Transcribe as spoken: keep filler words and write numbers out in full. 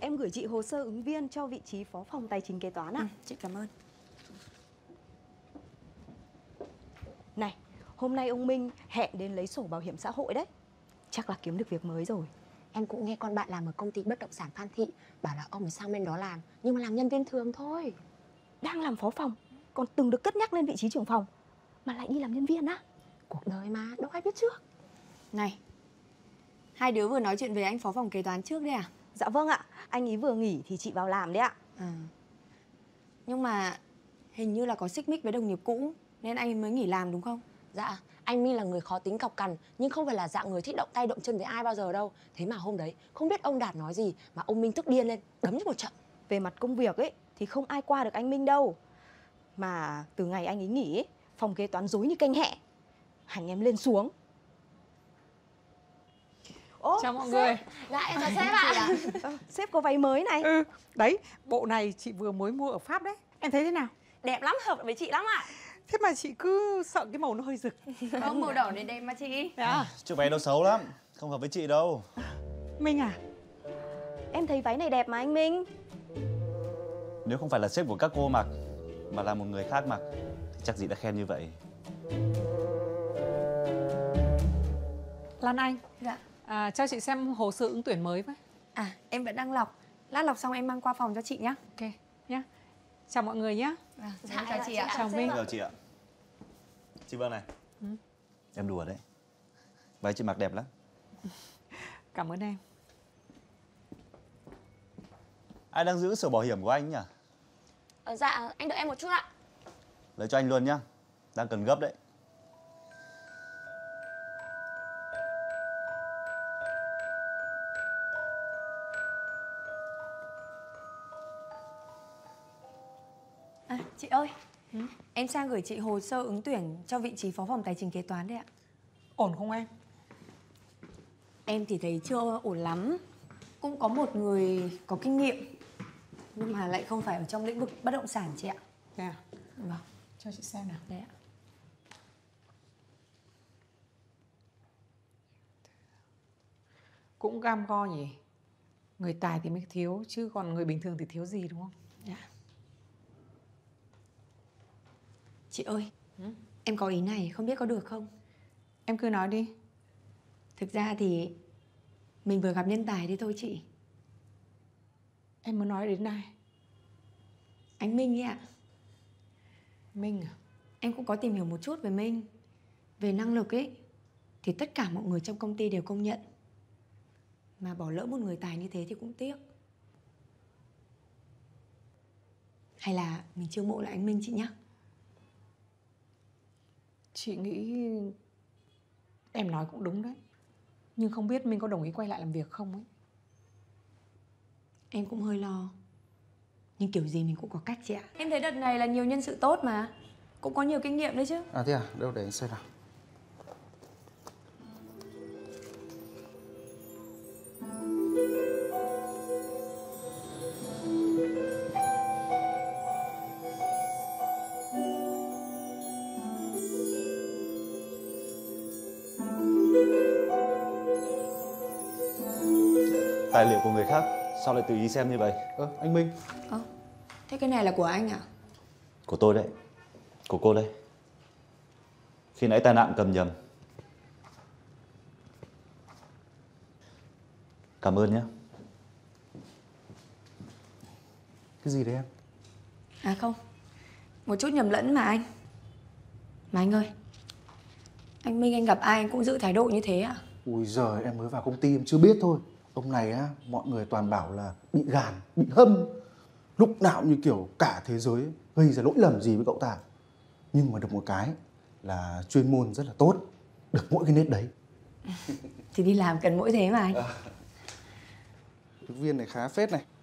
em gửi chị hồ sơ ứng viên cho vị trí phó phòng tài chính kế toán ạ. Ừ, chị cảm ơn. Này, hôm nay ông Minh hẹn đến lấy sổ bảo hiểm xã hội đấy. Chắc là kiếm được việc mới rồi. Em cũng nghe con bạn làm ở công ty bất động sản Phan Thị, bảo là ông ấy sang bên đó làm, nhưng mà làm nhân viên thường thôi. Đang làm phó phòng, còn từng được cất nhắc lên vị trí trưởng phòng, mà lại đi làm nhân viên á. Cuộc đời mà, đâu ai biết trước. Này, hai đứa vừa nói chuyện về anh phó phòng kế toán trước đấy à? Dạ vâng ạ, anh ấy vừa nghỉ thì chị vào làm đấy ạ. À. Nhưng mà hình như là có xích mích với đồng nghiệp cũ nên anh ấy mới nghỉ làm đúng không? Dạ, anh Minh là người khó tính cọc cằn, nhưng không phải là dạng người thích động tay động chân với ai bao giờ đâu. Thế mà hôm đấy, không biết ông Đạt nói gì mà ông Minh tức điên lên, đấm cho một trận. Về mặt công việc ấy thì không ai qua được anh Minh đâu. Mà từ ngày anh ấy nghỉ ấy, phòng kế toán rối như canh hẹ, hành em lên xuống. Ô, chào mọi người. Dạ em chào sếp ạ. À, sếp có váy mới này. Ừ, đấy, bộ này chị vừa mới mua ở Pháp đấy. Em thấy thế nào? Đẹp lắm, hợp với chị lắm ạ. Thế mà chị cứ sợ cái màu nó hơi rực. Không, màu đỏ này đẹp mà chị. À. Chiếc váy nó xấu lắm, không hợp với chị đâu. Minh à? Em thấy váy này đẹp mà anh Minh. Nếu không phải là sếp của các cô mặc, mà là một người khác mặc, thì chắc gì đã khen như vậy. Lan Anh. Dạ. À, cho chị xem hồ sơ ứng tuyển mới với. À, em vẫn đang lọc. Lát lọc xong em mang qua phòng cho chị nhá. Ok, nhá. Chào mọi người nhá. À, dạ, chào chị ạ. Chào Minh. Chào chị ạ. Chị Vâng này. Ừ. Em đùa đấy. Váy chị mặc đẹp lắm. Cảm ơn em. Ai đang giữ sổ bảo hiểm của anh nhỉ? Ờ, dạ, anh đợi em một chút ạ. Lấy cho anh luôn nhá. Đang cần gấp đấy. À, chị ơi, ừ? Em sang gửi chị hồ sơ ứng tuyển cho vị trí phó phòng tài chính kế toán đấy ạ. Ổn không em? Em thì thấy chưa ổn lắm. Cũng có một người có kinh nghiệm, nhưng mà lại không phải ở trong lĩnh vực bất động sản chị ạ. Thế à? Vâng. Cho chị xem nào. Đấy ạ. Cũng cam go nhỉ. Người tài thì mới thiếu, chứ còn người bình thường thì thiếu gì đúng không? Dạ. Chị ơi, ừ? Em có ý này, không biết có được không? Em cứ nói đi. Thực ra thì mình vừa gặp nhân tài đấy thôi chị. Em muốn nói đến ai? Anh Minh ấy ạ. Minh à? Em cũng có tìm hiểu một chút về Minh. Về năng lực ấy thì tất cả mọi người trong công ty đều công nhận. Mà bỏ lỡ một người tài như thế thì cũng tiếc. Hay là mình chiêu mộ lại anh Minh chị nhé? Chị nghĩ em nói cũng đúng đấy. Nhưng không biết Minh có đồng ý quay lại làm việc không ấy. Em cũng hơi lo. Nhưng kiểu gì mình cũng có cách chị ạ. Em thấy đợt này là nhiều nhân sự tốt mà. Cũng có nhiều kinh nghiệm đấy chứ. À thế à? Đâu để anh xem nào. Tài liệu của người khác, sao lại tự ý xem như vậy? Ơ, à, anh Minh. Ơ, à, thế cái này là của anh à? Của tôi đấy. Của cô đây. Khi nãy tai nạn cầm nhầm. Cảm ơn nhé. Cái gì đấy em? À không, một chút nhầm lẫn mà anh. Mà anh ơi, anh Minh anh gặp ai anh cũng giữ thái độ như thế ạ? Ui giời, em mới vào công ty em chưa biết thôi. Ông này á, mọi người toàn bảo là bị gàn, bị hâm. Lúc nào như kiểu cả thế giới gây ra lỗi lầm gì với cậu ta. Nhưng mà được một cái là chuyên môn rất là tốt. Được mỗi cái nét đấy. Thì đi làm cần mỗi thế mà anh. À. Ứng viên này khá phết này.